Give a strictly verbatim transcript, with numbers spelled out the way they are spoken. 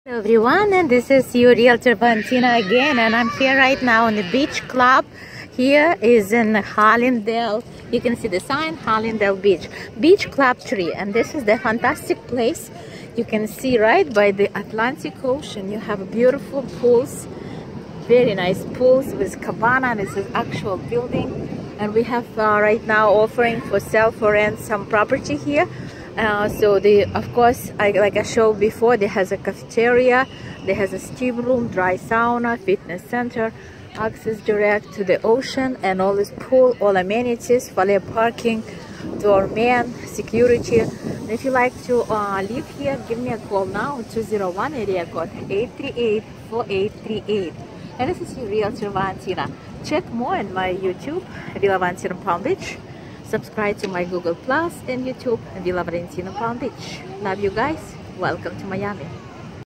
Hello everyone, and this is your realtor Valentina again, and I'm here right now in the beach club. Here is in Hallandale. You can see the sign, Hallandale Beach Beach Club Tree, and this is the fantastic place. You can see right by the Atlantic Ocean. You have beautiful pools, very nice pools with cabana. This is actual building, and we have uh, right now offering for sale for rent some property here. Uh, so the of course I, like I showed before, there has a cafeteria, there has a steam room, dry sauna, fitness center, access direct to the ocean, and all this pool, all amenities, valet parking, doorman, security. And if you like to uh, live here, give me a call now, two zero one area code eight three eight, four eight three eight. And this is your realtor Valentina. Check more on my YouTube, Villa Valentina Palm Beach. Subscribe to my Google Plus and YouTube, Villa Valentina Palm Beach. Love you guys. Welcome to Miami.